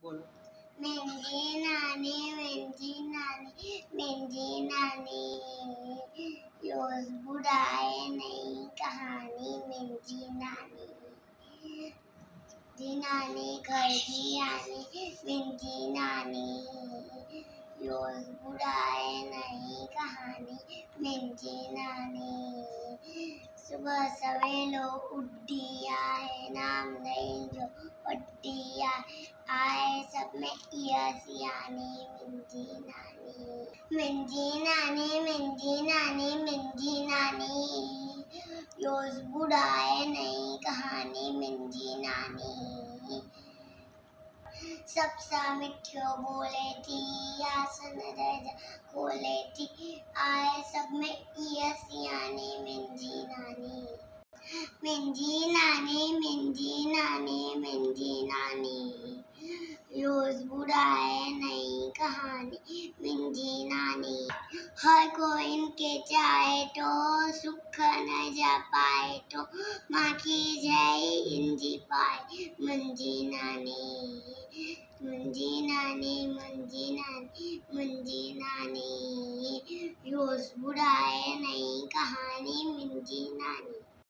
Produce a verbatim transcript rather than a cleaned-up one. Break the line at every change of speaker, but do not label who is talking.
बोलो।
मिंजी नानी मिंजी नानी मिंजी नानी, रोज बुढ़ाए नई कहानी मिंजी नानी। मिंजी नानी घर की आनी मिंजी नानी, रोज बुढ़ाए नई कहानी मिंजी नानी। सुबह सवेलो उठिया है, नाम नहीं जो पट्टिया आए, सब में इया सियानी मिंजी नानी। मिंजी नानी मिंजी नानी मिंजी नानी, रोज बुढ़ाए नई कहानी मिंजी नानी। सबसा मिठियो बोले थी, आसन रजा खोले थी, आए सब में इया सियानी मिंजी नानी। मिंजी नानी मिंजी नानी मिंजी नानी, रोज बुढ़ाए नई कहानी मिंजी नानी। हर कोई इनके चाहे तो सुख न जा पाए, तो माँ की जय इंजी पाए मिंजी नानी। मिंजी नानी मिंजी नानी मिंजी नानी, रोज बुढ़ाए नई कहानी मिंजी नानी।